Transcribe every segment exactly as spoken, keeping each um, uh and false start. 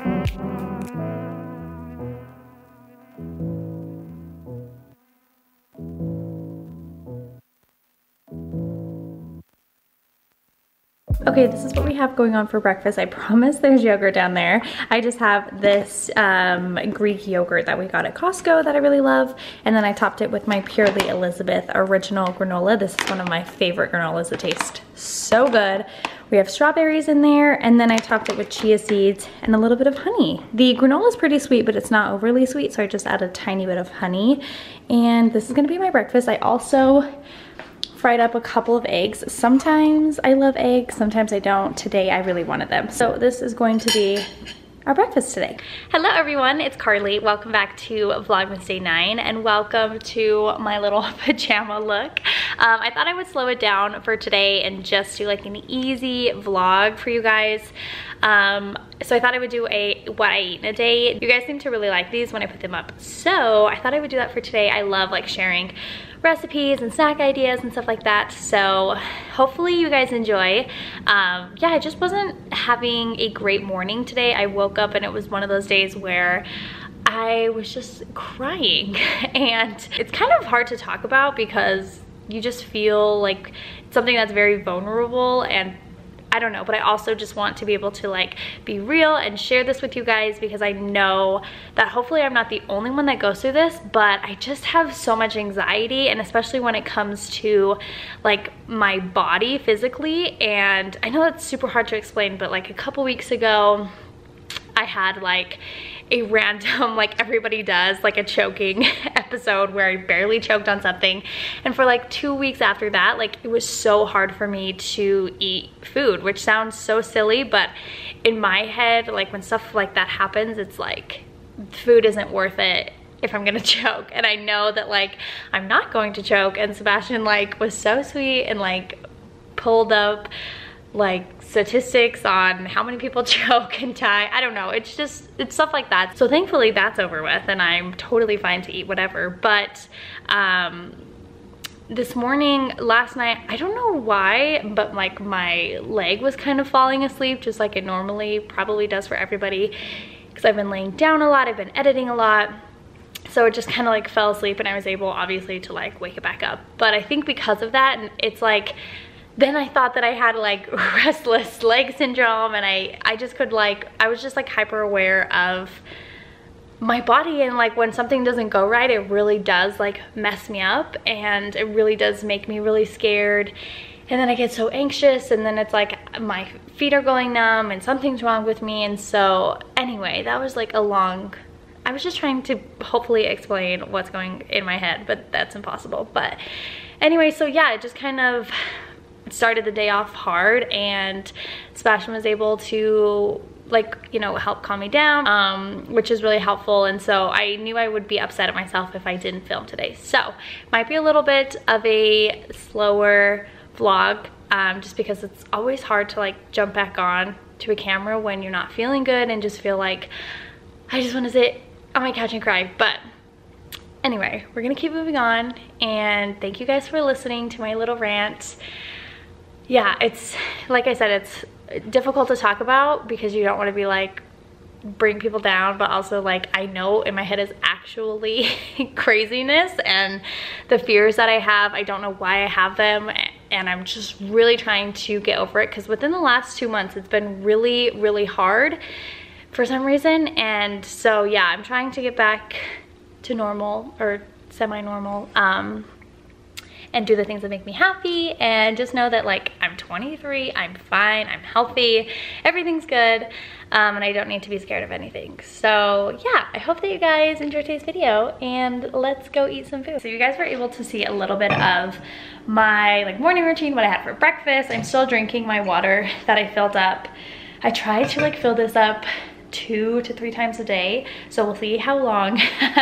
Okay, this is what we have going on for breakfast. I promise there's yogurt down there. I just have this um, Greek yogurt that we got at Costco that I really love. And then I topped it with my Purely Elizabeth original granola. This is one of my favorite granolas. It tastes so good. We have strawberries in there, and then I topped it with chia seeds and a little bit of honey. The granola is pretty sweet, but it's not overly sweet, so I just add a tiny bit of honey. And this is gonna be my breakfast. I also fried up a couple of eggs. Sometimes I love eggs, sometimes I don't. Today I really wanted them. So this is going to be our breakfast today. Hello everyone, it's Carly. Welcome back to Vlogmas Day nine and welcome to my little pajama look. Um, I thought I would slow it down for today and just do like an easy vlog for you guys. Um, so I thought I would do a what I eat in a day. You guys seem to really like these when I put them up. So I thought I would do that for today. I love like sharing recipes and snack ideas and stuff like that. So hopefully you guys enjoy. Um, yeah, I just wasn't having a great morning today. I woke up and it was one of those days where I was just crying. And it's kind of hard to talk about because you just feel like it's something that's very vulnerable, and I don't know, but I also just want to be able to like be real and share this with you guys because I know that hopefully I'm not the only one that goes through this, but I just have so much anxiety, and especially when it comes to like my body physically. And I know that's super hard to explain, but like a couple weeks ago, I had like a random, like everybody does, like a choking episode where I barely choked on something. And for like two weeks after that, like it was so hard for me to eat food, which sounds so silly, but in my head, like when stuff like that happens, it's like food isn't worth it if I'm gonna choke. And I know that like I'm not going to choke, and Sebastian like was so sweet and like pulled up like statistics on how many people choke and die. I don't know, it's just, it's stuff like that. So thankfully that's over with and I'm totally fine to eat whatever. But um, this morning, last night, I don't know why, but like my leg was kind of falling asleep just like it normally probably does for everybody, because I've been laying down a lot, I've been editing a lot. So it just kind of like fell asleep, and I was able obviously to like wake it back up. But I think because of that, and it's like, then I thought that I had like restless leg syndrome, and I, I just could like, I was just like hyper aware of my body, and like when something doesn't go right, it really does like mess me up, and it really does make me really scared. And then I get so anxious, and then it's like my feet are going numb and something's wrong with me. And so anyway, that was like a long, I was just trying to hopefully explain what's going in my head, but that's impossible. But anyway, so yeah, it just kind of started the day off hard, and Sebastian was able to like, you know, help calm me down, um, which is really helpful. And so I knew I would be upset at myself if I didn't film today. So might be a little bit of a slower vlog, um, just because it's always hard to like jump back on to a camera when you're not feeling good and just feel like I just want to sit on my couch and cry. But anyway, we're gonna keep moving on, and thank you guys for listening to my little rant. Yeah, it's like I said, it's difficult to talk about because you don't want to be like bring people down, but also like I know in my head is actually craziness, and the fears that I have, I don't know why I have them, and I'm just really trying to get over it, because within the last two months it's been really really hard for some reason. And so yeah, I'm trying to get back to normal or semi-normal, um and do the things that make me happy, and just know that like I'm twenty-three, I'm fine, I'm healthy, everything's good, um, and I don't need to be scared of anything. So yeah, I hope that you guys enjoyed today's video, and let's go eat some food. So you guys were able to see a little bit of my like morning routine, what I had for breakfast. I'm still drinking my water that I filled up. I try to like fill this up two to three times a day, so we'll see how long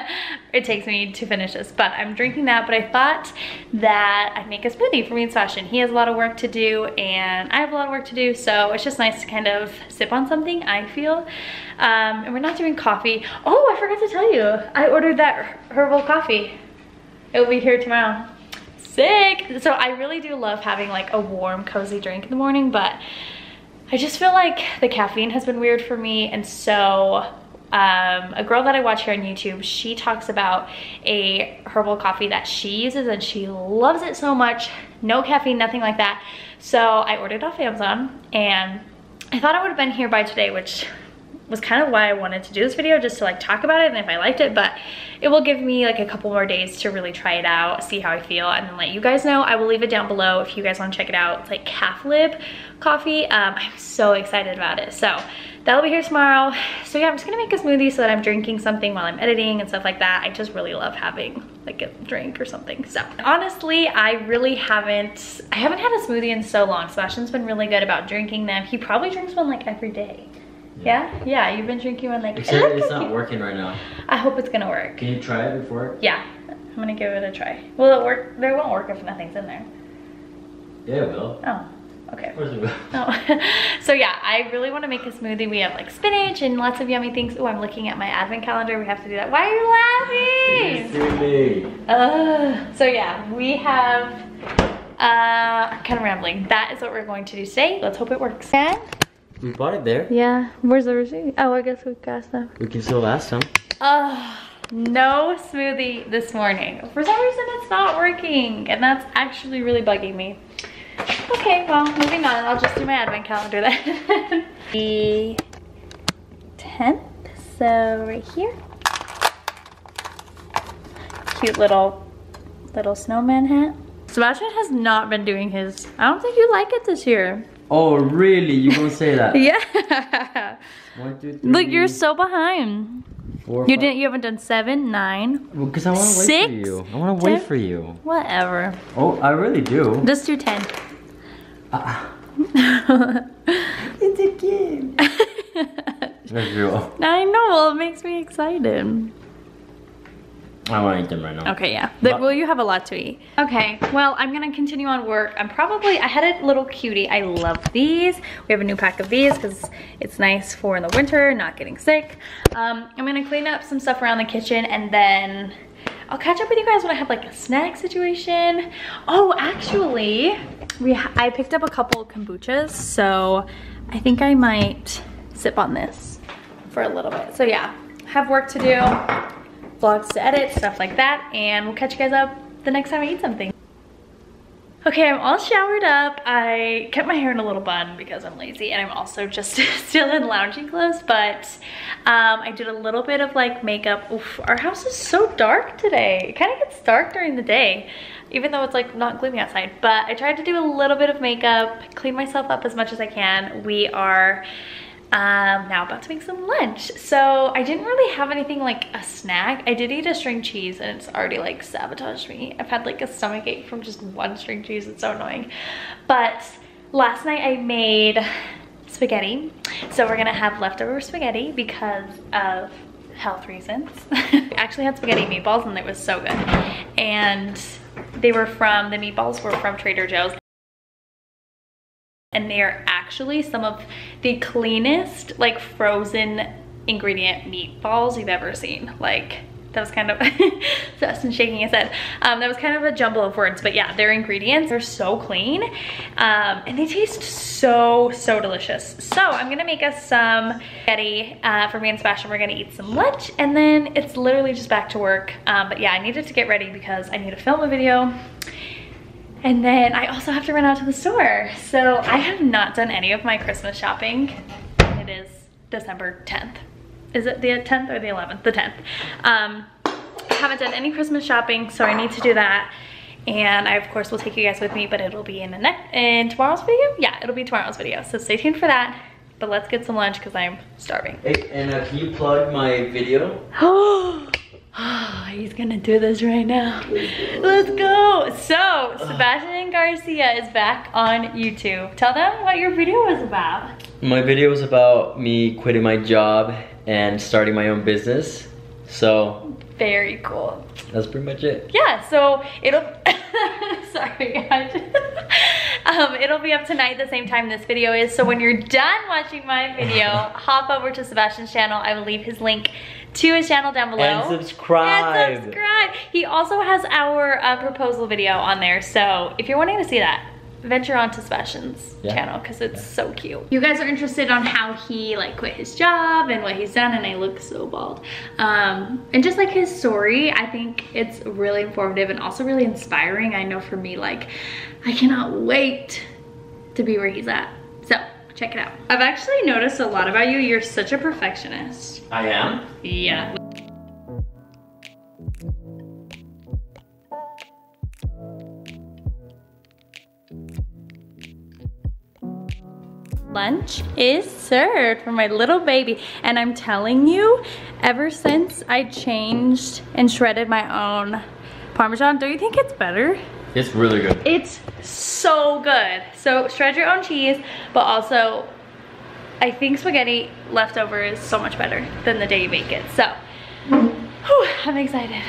it takes me to finish this. But I'm drinking that, but I thought that I'd make a smoothie for me and Sebastian. He has a lot of work to do and I have a lot of work to do, so it's just nice to kind of sip on something, I feel. Um, and we're not doing coffee. Oh, I forgot to tell you, I ordered that herbal coffee. It will be here tomorrow. Sick! So I really do love having like a warm, cozy drink in the morning, but I just feel like the caffeine has been weird for me, and so um, a girl that I watch here on YouTube, she talks about a herbal coffee that she uses and she loves it so much. No caffeine, nothing like that. So I ordered off Amazon, and I thought I would have been here by today, which was kind of why I wanted to do this video, just to like talk about it and if I liked it, but it will give me like a couple more days to really try it out, see how I feel, and then let you guys know. I will leave it down below if you guys want to check it out. It's like calf lib coffee. Um, I'm so excited about it. So that'll be here tomorrow. So yeah, I'm just gonna make a smoothie so that I'm drinking something while I'm editing and stuff like that. I just really love having like a drink or something. So honestly, I really haven't, I haven't had a smoothie in so long. Sebastian's been really good about drinking them. He probably drinks one like every day. Yeah? Yeah, you've been drinking one like... Except it's not working right now. I hope it's gonna work. Can you try it before? Yeah, I'm gonna give it a try. Will it work? It won't work if nothing's in there. Yeah, it will. Oh, okay. Of course it will. Oh. So yeah, I really wanna make a smoothie. We have like spinach and lots of yummy things. Oh, I'm looking at my advent calendar. We have to do that. Why are you laughing? Silly. Uh, so yeah, we have... Uh, I'm kind of rambling. That is what we're going to do today. Let's hope it works. Okay? We bought it there. Yeah. Where's the receipt? Oh, I guess we got some. We can still ask them. Oh, no smoothie this morning. For some reason, it's not working, and that's actually really bugging me. Okay, well, moving on. I'll just do my advent calendar then. The tenth, so right here. Cute little, little snowman hat. Sebastian has not been doing his. I don't think you like it this year. Oh, really? You gonna say that? Yeah. One, two, three. Look, you're so behind. Four, you five. didn't. You haven't done seven, nine. Well, because I want to wait six, for you. I want to wait for you. Whatever. Oh, I really do. Just do ten. Uh, it's a game. Let's go. I know. Well, it makes me excited. I want to eat them right now. Okay, yeah. But, well, you have a lot to eat. Okay, well, I'm gonna continue on work. I'm probably, I had a little cutie. I love these. We have a new pack of these because it's nice for in the winter, not getting sick. Um, I'm gonna clean up some stuff around the kitchen, and then I'll catch up with you guys when I have like a snack situation. Oh, actually, we ha I picked up a couple of kombuchas, so I think I might sip on this for a little bit. So yeah, have work to do. Vlogs to edit, stuff like that, and we'll catch you guys up the next time I eat something. Okay, I'm all showered up. I kept my hair in a little bun because I'm lazy, and I'm also just still in lounging clothes, but um, I did a little bit of like makeup. Oof, our house is so dark today. It kind of gets dark during the day, even though it's like not gloomy outside, but I tried to do a little bit of makeup, clean myself up as much as I can. We are Um, now about to make some lunch. So I didn't really have anything like a snack. I did eat a string cheese and it's already like sabotaged me. I've had like a stomach ache from just one string cheese. It's so annoying. But last night I made spaghetti. So we're gonna have leftover spaghetti because of health reasons. I actually had spaghetti meatballs and it was so good. And they were from, the meatballs were from Trader Joe's. And they are actually some of the cleanest like frozen ingredient meatballs you've ever seen. Like that was kind of Justin shaking his head. Um, that was kind of a jumble of words, but yeah, their ingredients are so clean um, and they taste so so delicious. So I'm gonna make us some spaghetti uh, for me and Sebastian. We're gonna eat some lunch and then it's literally just back to work. Um, but yeah, I needed to get ready because I need to film a video. And then I also have to run out to the store. So I have not done any of my Christmas shopping. It is December tenth. Is it the tenth or the eleventh? The tenth. Um, I haven't done any Christmas shopping, so I need to do that. And I, of course, will take you guys with me, but it'll be in the next, in tomorrow's video? Yeah, it'll be tomorrow's video. So stay tuned for that. But let's get some lunch because I'm starving. Hey, and uh, can you plug my video? Oh, he's gonna do this right now. Let's go. So, Sebastian Garcia is back on YouTube. Tell them what your video was about. My video was about me quitting my job and starting my own business. So, very cool. That's pretty much it. Yeah, so it'll, sorry guys. um, it'll be up tonight the same time this video is. So when you're done watching my video, hop over to Sebastian's channel. I will leave his link to his channel down below. And subscribe. And subscribe. He also has our uh, proposal video on there. So if you're wanting to see that, venture onto Sebastian's yeah. channel because it's yeah. so cute. You guys are interested on how he like quit his job and what he's done, and I look so bald. Um, and just like his story, I think it's really informative and also really inspiring. I know for me, like, I cannot wait to be where he's at. So check it out. I've actually noticed a lot about you. You're such a perfectionist. I am? Yeah. Lunch is served for my little baby, and I'm telling you, ever since I changed and shredded my own Parmesan, don't you think it's better? It's really good. It's so good. So shred your own cheese, but also I think spaghetti leftover is so much better than the day you make it. So, whew, I'm excited.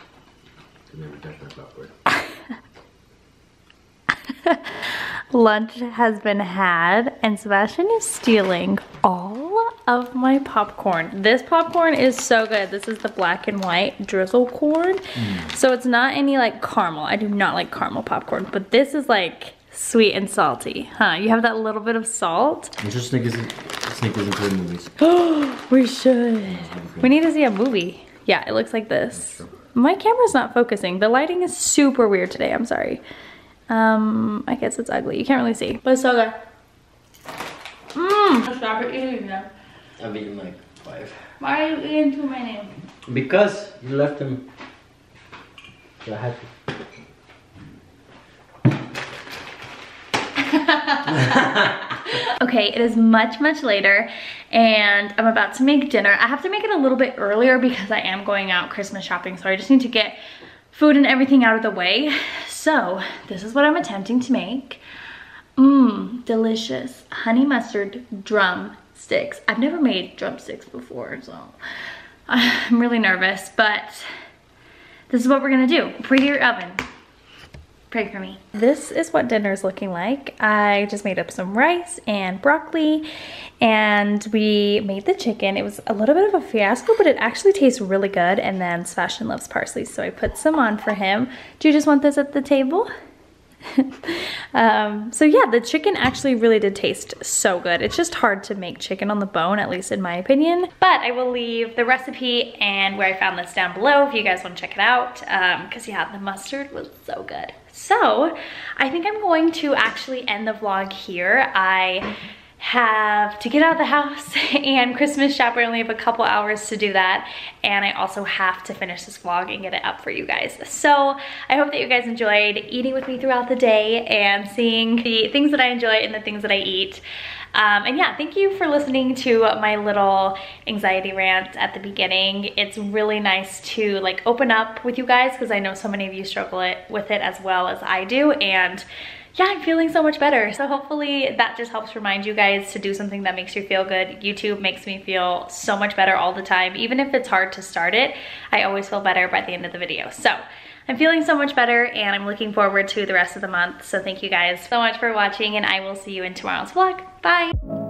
Lunch has been had, and Sebastian is stealing all of my popcorn. This popcorn is so good. This is the black and white drizzle corn. Mm. So it's not any like caramel. I do not like caramel popcorn, but this is like sweet and salty. Huh, you have that little bit of salt. We should sneak us into the movies. We should. We need to see a movie. Yeah, it looks like this. My camera's not focusing. The lighting is super weird today, I'm sorry. Um, I guess it's ugly. You can't really see, but it's so good. Mmm. Stop it eating them. I've eaten like five. Why are you eating too many? Because you left them. So I had to. Okay, it is much, much later, and I'm about to make dinner. I have to make it a little bit earlier because I am going out Christmas shopping, so I just need to get food and everything out of the way. So this is what I'm attempting to make. Mmm, delicious honey mustard drumsticks. I've never made drumsticks before, so I'm really nervous, but this is what we're gonna do. Preheat your oven. Pray for me. This is what dinner is looking like. I just made up some rice and broccoli, and we made the chicken. It was a little bit of a fiasco, but it actually tastes really good. And then Sebastian loves parsley, so I put some on for him. Do you just want this at the table? um, so yeah, the chicken actually really did taste so good. It's just hard to make chicken on the bone, at least in my opinion. But I will leave the recipe and where I found this down below if you guys want to check it out. Um, cause yeah, the mustard was so good. So I think I'm going to actually end the vlog here. I have to get out of the house and Christmas shop. I only have a couple hours to do that, and I also have to finish this vlog and get it up for you guys. So I hope that you guys enjoyed eating with me throughout the day and seeing the things that I enjoy and the things that I eat. Um, and yeah, thank you for listening to my little anxiety rant at the beginning. It's really nice to like open up with you guys because I know so many of you struggle it, with it as well as I do, and yeah, I'm feeling so much better. So hopefully that just helps remind you guys to do something that makes you feel good. YouTube makes me feel so much better all the time. Even if it's hard to start it, I always feel better by the end of the video. So I'm feeling so much better, and I'm looking forward to the rest of the month. So thank you guys so much for watching, and I will see you in tomorrow's vlog. Bye.